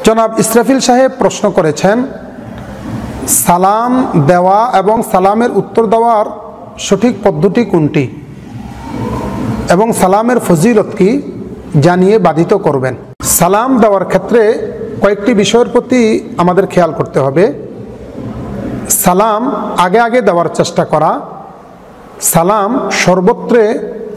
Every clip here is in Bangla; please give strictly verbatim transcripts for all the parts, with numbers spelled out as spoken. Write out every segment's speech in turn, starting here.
জনাব ইসরাফিল সাহেব প্রশ্ন করেছেন, সালাম দেওয়া এবং সালামের উত্তর দেওয়ার সঠিক পদ্ধতি কোনটি এবং সালামের ফজিলত কি জানিয়ে বাধিত করবেন। সালাম দেওয়ার ক্ষেত্রে কয়েকটি বিষয়ের প্রতি আমাদের খেয়াল করতে হবে। সালাম আগে আগে দেওয়ার চেষ্টা করা, সালাম সর্বত্রে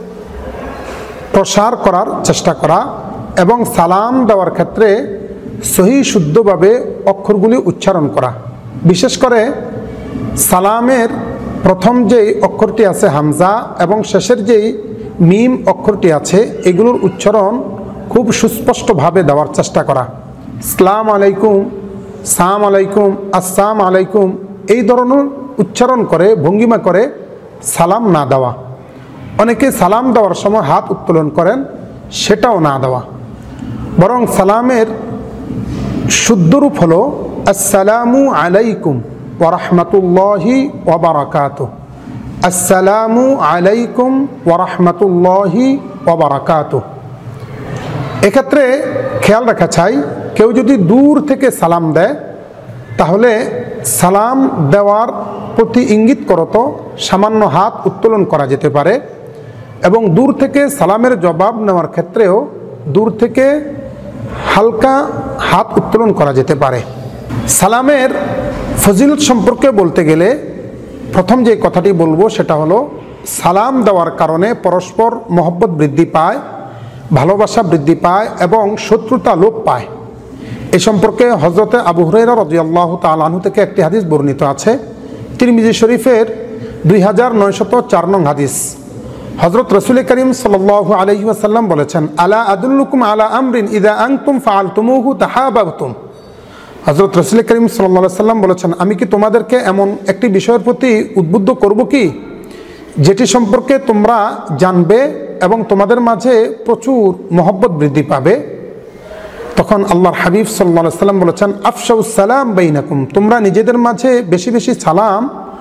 প্রসার করার চেষ্টা করা এবং সালাম দেওয়ার ক্ষেত্রে সহি শুদ্ধভাবে অক্ষরগুলি উচ্চারণ করা। বিশেষ করে সালামের প্রথম যেই অক্ষরটি আছে হামজা এবং শেষের যেই মিম অক্ষরটি আছে এগুলোর উচ্চারণ খুব সুস্পষ্টভাবে দেওয়ার চেষ্টা করা। আসসালামু আলাইকুম, সালাম আলাইকুম, আসসালামু আলাইকুম এই ধরনের উচ্চারণ করে ভঙ্গিমা করে সালাম না দেওয়া। অনেকে সালাম দেওয়ার সময় হাত উত্তোলন করেন, সেটাও না দেওয়া। বরং সালামের শুদ্ধরূপ হলো আসসালামু আলাইকুম ওয়া রাহমাতুল্লাহি ওয়া বারাকাতুহু, আসসালামু আলাইকুম ওয়া রাহমাতুল্লাহি ওয়া বারাকাতুহু। এক্ষেত্রে খেয়াল রাখা চাই, কেউ যদি দূর থেকে সালাম দেয় তাহলে সালাম দেওয়ার প্রতি ইঙ্গিত করত সামান্য হাত উত্তোলন করা যেতে পারে এবং দূর থেকে সালামের জবাব নেওয়ার ক্ষেত্রেও দূর থেকে হালকা হাত উত্তোলন করা যেতে পারে। সালামের ফজিলত সম্পর্কে বলতে গেলে প্রথম যে কথাটি বলবো সেটা হলো সালাম দেওয়ার কারণে পরস্পর মহব্বত বৃদ্ধি পায়, ভালোবাসা বৃদ্ধি পায় এবং শত্রুতা লোপ পায়। এ সম্পর্কে হযরতে আবু হুরায়রা রাদিয়াল্লাহু তাআলা আনহু থেকে একটি হাদিস বর্ণিত আছে, তিরমিজি শরীফের দুই হাজার নয়শত চার নং হাদিস। হযরত রাসূল করিম সাল্লাল্লাহু আলাইহি ওয়াসাল্লাম বলেছেন, আলা আদুল্লুকুম আলা আমরিন ইযা আনতুম ফাআলতুমুহু তাহাবাবতুম। হযরত রাসূল করিম সাল্লাল্লাহু আলাইহি ওয়াসাল্লাম বলেছেন, আমি কি তোমাদেরকে এমন একটি বিষয়ের প্রতি উদ্বুদ্ধ করব কি যেটি সম্পর্কে তোমরা জানবে এবং তোমাদের মাঝে প্রচুর মহব্বত বৃদ্ধি পাবে। তখন আল্লাহর হাবিব সাল্লাল্লাহু আলাইহি ওয়াসাল্লাম বলেছেন, আফশাউস সালাম বাইনাকুম, তোমরা নিজেদের মাঝে বেশি বেশি সালাম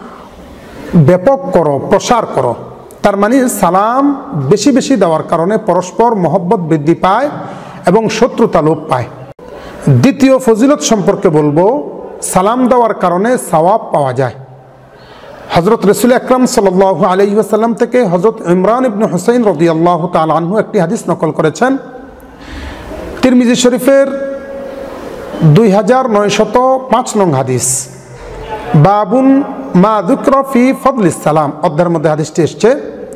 ব্যাপক করো, প্রসার করো। তার মানে সালাম বেশি বেশি দেওয়ার কারণে পরস্পর মহব্বত বৃদ্ধি পায় এবং শত্রুতা লোপ পায়। দ্বিতীয় ফজিলত সম্পর্কে বলবো, সালাম দেওয়ার কারণে সওয়াব পাওয়া যায়। হযরত রাসূল আকরাম সাল্লাল্লাহু আলাইহি ওয়াসাল্লাম থেকে হযরত ইমরান ইবনে হুসাইন রাদিয়াল্লাহু তাআলা আনহু একটি হাদিস নকল করেছেন, তিরমিজি শরীফের দুই হাজার নয়শত পাঁচ নং হাদিস। বাবুন মা যুকরা ফি ফদলিস সালাম অধ্যায়ের মধ্যে হাদিসটি এসছে।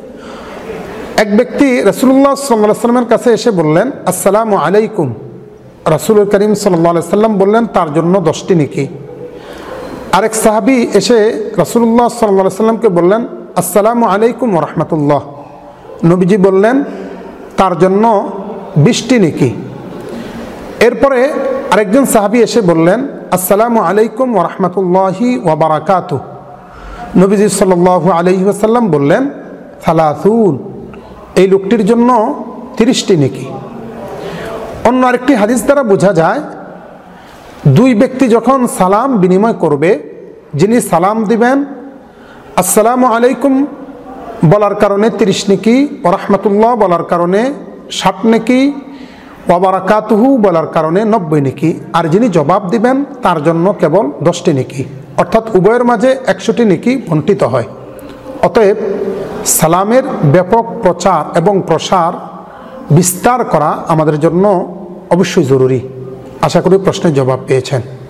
এক ব্যক্তি রাসূলুল্লাহ সাল্লাল্লাহু আলাইহি ওয়াসাল্লামের কাছে এসে বললেন, আসসালামু আলাইকুম। রাসূল করিম সাল্লাল্লাহু আলাইহি ওয়াসাল্লাম বললেন, তার জন্য দশটি নেকি। আরেক সাহাবী এসে রাসূলুল্লাহ সাল্লাল্লাহু আলাইহি ওয়াসাল্লামকে বললেন, আসসালামু আলাইকুম ওয়া রাহমাতুল্লাহ। নবীজি বললেন, তার জন্য বিশটি নেকি। এরপরে আরেকজন সাহাবী এসে বললেন, আসসালামু আলাইকুম ওয়া রাহমাতুল্লাহি ওয়া বারাকাতুহু। নবীজি সাল্লাল্লাহু আলাইহি ওয়াসাল্লাম বললেন, সালাসুন, এই লোকটির জন্য তিরিশটি নেকি। অন্য আরেকটি হাদিস দ্বারা বোঝা যায়, দুই ব্যক্তি যখন সালাম বিনিময় করবে, যিনি সালাম দিবেন আসসালামু আলাইকুম বলার কারণে তিরিশ নেকি, ওয়া রাহমাতুল্লাহ বলার কারণে ষাট নেকি, ওয়া বারাকাতুহু বলার কারণে নব্বই নেকি, আর যিনি জবাব দিবেন তার জন্য কেবল দশটি নেকি, অর্থাৎ উভয়ের মাঝে একশোটি নেকি বণ্টিত হয়। অতএব সালামের ব্যাপক প্রচার এবং প্রসার বিস্তার করা আমাদের জন্য অবশ্যই জরুরি। আশা করি প্রশ্নের জবাব পেয়েছেন।